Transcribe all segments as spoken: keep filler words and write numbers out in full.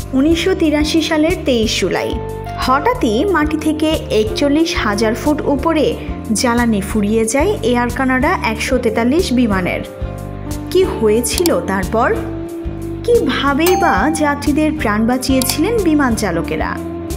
উনিশশো তিরাশি সালের তেইশ জুলাই হঠাৎই মাটি থেকে একচল্লিশ হাজার ফুট উপরে জ্বালানি ফুরিয়ে যায় এয়ার কানাডা একশো তেতাল্লিশ বিমানের। কি হয়েছিল তারপর? কিভাবেই বা যাত্রীদের প্রাণ বাঁচিয়েছিলেন বিমান চালকেরা?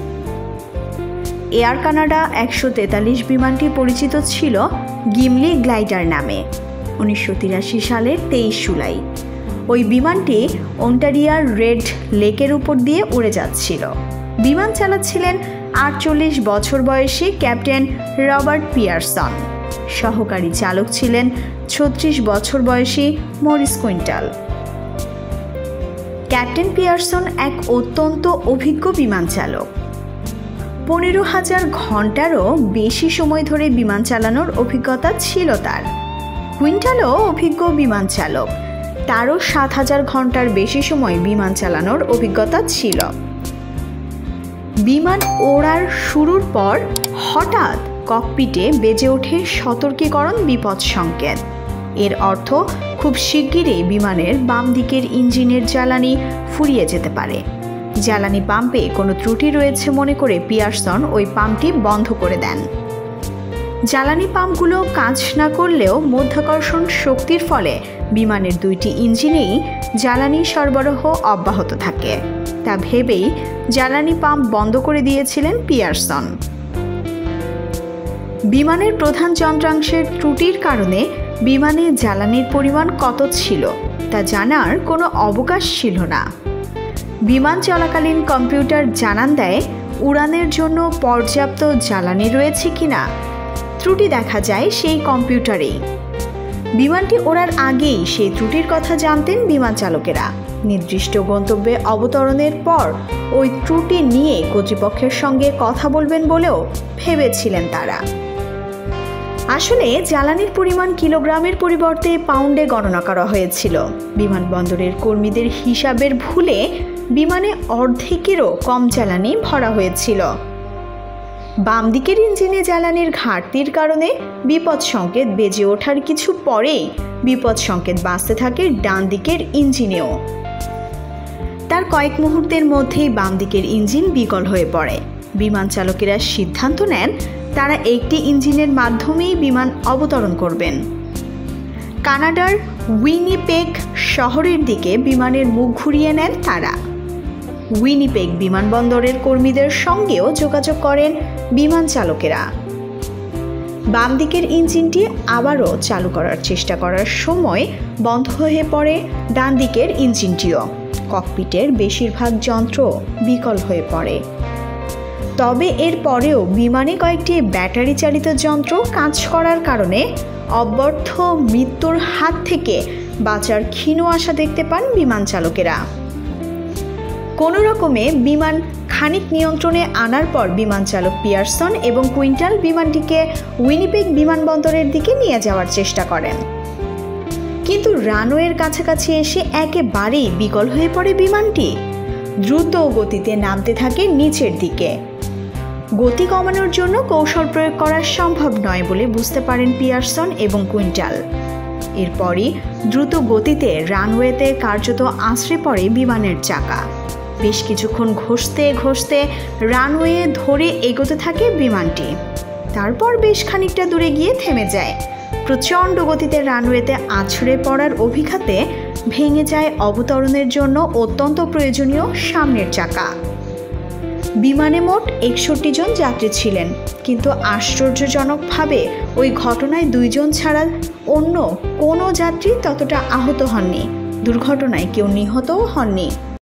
এয়ার কানাডা একশো তেতাল্লিশ বিমানটি পরিচিত ছিল গিমলি গ্লাইডার নামে। উনিশশো তিরাশি সালের তেইশ জুলাই ওই বিমানটি অন্টারিয়ার রেড লেকের উপর দিয়ে উড়ে যাচ্ছিল। বিমান চালাচ্ছিলেন আটচল্লিশ বছর বয়সী ক্যাপ্টেন রবার্ট পিয়ারসন। সহকারী চালক ছিলেন ছত্রিশ বছর বয়সী মরিস কুইন্টাল। ক্যাপ্টেন পিয়ারসন এক অত্যন্ত অভিজ্ঞ বিমান চালক। পনেরো হাজার ঘন্টারও বেশি সময় ধরে বিমান চালানোর অভিজ্ঞতা ছিল তার। কুইন্টালও অভিজ্ঞ বিমান চালক, তারও সাত হাজার ঘন্টার বেশি সময় বিমান চালানোর অভিজ্ঞতা ছিল। বিমান ওড়ার শুরুর পর হঠাৎ ককপিটে বেজে ওঠে সতর্কীকরণ বিপদ সংকেত। এর অর্থ খুব শিগগিরই বিমানের বাম দিকের ইঞ্জিনের জ্বালানি ফুরিয়ে যেতে পারে। জ্বালানি পাম্পে কোনো ত্রুটি রয়েছে মনে করে পিয়ারসন ওই পাম্পটি বন্ধ করে দেন। জ্বালানি পাম্পগুলো কাজ না করলেও মাধ্যাকর্ষণ শক্তির ফলে বিমানের দুইটি ইঞ্জিনেই জ্বালানি সরবরাহ অব্যাহত থাকে। তা ভেবেই জ্বালানি পাম্প বন্ধ করে দিয়েছিলেন পিয়ারসন। বিমানের প্রধান যন্ত্রাংশের ত্রুটির কারণে বিমানে জ্বালানির পরিমাণ কত ছিল তা জানার কোনো অবকাশ ছিল না। বিমান চলাকালীন কম্পিউটার জানান দেয় উড়ানের জন্য পর্যাপ্ত জ্বালানি রয়েছে কিনা। ত্রুটি দেখা যায় সেই কম্পিউটারেই। বিমানটি ওড়ার আগেই সেই ত্রুটির কথা জানতেন বিমান চালকেরা। নির্দিষ্ট গন্তব্যে অবতরণের পর ওই ত্রুটি নিয়ে কর্তৃপক্ষের সঙ্গে কথা বলবেন বলেও ভেবেছিলেন তারা। আসলে জ্বালানির পরিমাণ কিলোগ্রামের পরিবর্তে পাউন্ডে গণনা করা হয়েছিল। বিমানবন্দরের কর্মীদের হিসাবের ভুলে বিমানে অর্ধেকেরও কম জ্বালানি ভরা হয়েছিল। বাম দিকের ইঞ্জিনে জ্বালানির ঘাটতির কারণে বিপদ সংকেত বেজে ওঠার কিছু পরেই বিপদ সংকেত বাজতে থাকে ডান দিকের ইঞ্জিনেও। তার কয়েক মুহূর্তের মধ্যেই বাম দিকের ইঞ্জিন বিকল হয়ে পড়ে। বিমান চালকেরা সিদ্ধান্ত নেন তারা একটি ইঞ্জিনের মাধ্যমেই বিমান অবতরণ করবেন। কানাডার উইনিপেগ শহরের দিকে বিমানের মুখ ঘুরিয়ে নেন তারা। উইনিপেগ বিমানবন্দরের কর্মীদের সঙ্গেও যোগাযোগ করেন বিমান চালকেরা। বাম দিকের ইঞ্জিনটি আবারও চালু করার চেষ্টা করার সময় বন্ধ হয়ে পড়ে ডান দিকের ইঞ্জিনটিও। ককপিটের বেশিরভাগ যন্ত্র বিকল হয়ে পড়ে। তবে এর পরেও বিমানে কয়েকটি ব্যাটারি চালিত যন্ত্র কাজ করার কারণে অব্যর্থ মৃত্যুর হাত থেকে বাঁচার ক্ষীণ আশা দেখতে পান বিমান চালকেরা। কোনো রকমে বিমান খানিক নিয়ন্ত্রণে আনার পর বিমান চালক পিয়ারসন এবং কুইন্টাল বিমানটিকে উইনিপেগ বিমানবন্দরের দিকে নিয়ে যাওয়ার চেষ্টা করেন। কিন্তু রানওয়ের কাছাকাছি এসে একেবারেই বিকল হয়ে পড়ে বিমানটি। দ্রুত গতিতে নামতে থাকে নিচের দিকে। গতি কমানোর জন্য কৌশল প্রয়োগ করা সম্ভব নয় বলে বুঝতে পারেন পিয়ারসন এবং কুইন্টাল। এরপরই দ্রুত গতিতে রানওয়েতে কার্যত আছড়ে পড়ে বিমানের চাকা। বেশ কিছুক্ষণ ঘষতে ঘষতে রানওয়ে ধরে এগোতে থাকে বিমানটি। তারপর বেশ খানিকটা দূরে গিয়ে থেমে যায়। প্রচণ্ড গতিতে রানওয়েতে আছড়ে পড়ার অভিঘাতে ভেঙে যায় অবতরণের জন্য অত্যন্ত প্রয়োজনীয় সামনের চাকা। বিমানে মোট একষট্টি জন যাত্রী ছিলেন, কিন্তু আশ্চর্যজনকভাবে ওই ঘটনায় দুইজন ছাড়া অন্য কোনো যাত্রী ততটা আহত হননি। দুর্ঘটনায় কেউ নিহতও হননি।